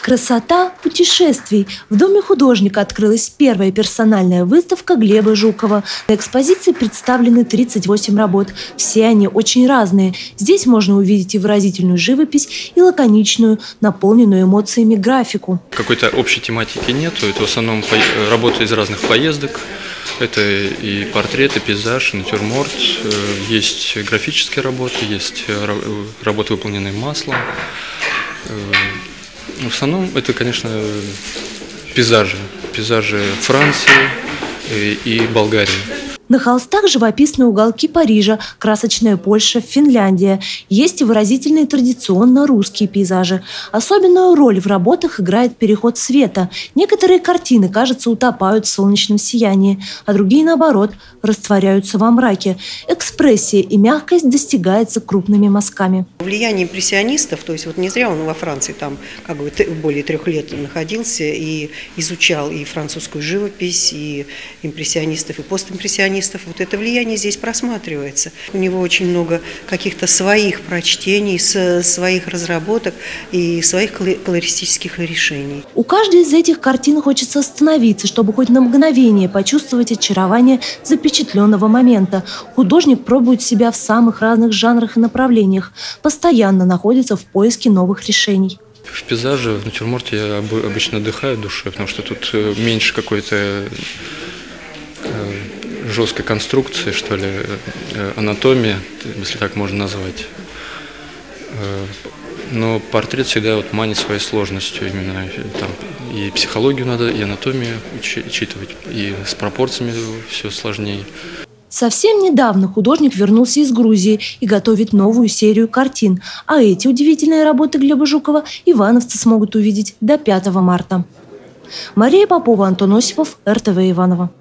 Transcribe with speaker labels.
Speaker 1: Красота путешествий. В Доме художника открылась первая персональная выставка Глеба Жукова. На экспозиции представлены 38 работ. Все они очень разные. Здесь можно увидеть и выразительную живопись, и лаконичную, наполненную эмоциями графику.
Speaker 2: Какой-то общей тематики нету. Это в основном работа из разных поездок. Это и портрет, и пейзаж, и натюрморт. Есть графические работы, есть работы, выполненные маслом. В основном это, конечно, пейзажи Франции и Болгарии.
Speaker 1: На холстах живописные уголки Парижа, красочная Польша, Финляндия. Есть и выразительные традиционно русские пейзажи. Особенную роль в работах играет переход света. Некоторые картины, кажется, утопают в солнечном сиянии, а другие, наоборот, растворяются во мраке. Экспрессия и мягкость достигается крупными мазками.
Speaker 3: Влияние импрессионистов, то есть вот не зря он во Франции там как бы более 3 лет находился и изучал и французскую живопись, и импрессионистов, и постимпрессионистов. Вот это влияние здесь просматривается. У него очень много каких-то своих прочтений, своих разработок и своих колористических решений.
Speaker 1: У каждой из этих картин хочется остановиться, чтобы хоть на мгновение почувствовать очарование запечатленного момента. Художник пробует себя в самых разных жанрах и направлениях, постоянно находится в поиске новых решений.
Speaker 2: В пейзаже, в натюрморте я обычно отдыхаю душой, потому что тут меньше какой-то жесткой конструкции, что ли, анатомии, если так можно назвать. Но портрет всегда вот манит своей сложностью. Именно там и психологию надо, и анатомию учитывать, и с пропорциями все сложнее.
Speaker 1: Совсем недавно художник вернулся из Грузии и готовит новую серию картин. А эти удивительные работы Глеба Жукова ивановцы смогут увидеть до 5 марта. Мария Попова, Антон Осипов, РТВ Иваново.